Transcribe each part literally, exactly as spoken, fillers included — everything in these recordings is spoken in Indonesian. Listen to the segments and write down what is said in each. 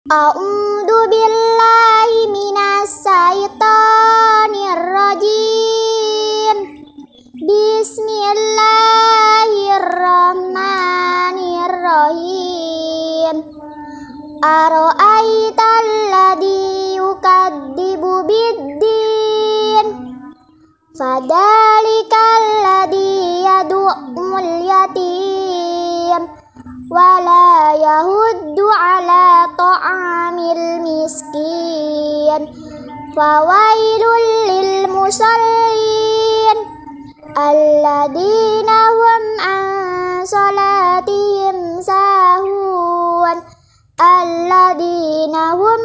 A'udzu billahi minas syaitonir rajim. Bismillahirrahmanirrahim. Ara'aital ladzi yukadzibu biddin. Fadzalikal ladzi yad'ul yatim wala yahuddu ala ta'amil miskin. Fawailul lil musallin alladzina hum an salatihim sahun alladzina hum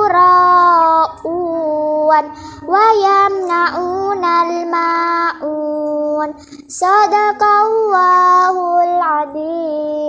yura'un wa yamna'unal ma'un. Sadaqallahul adzim.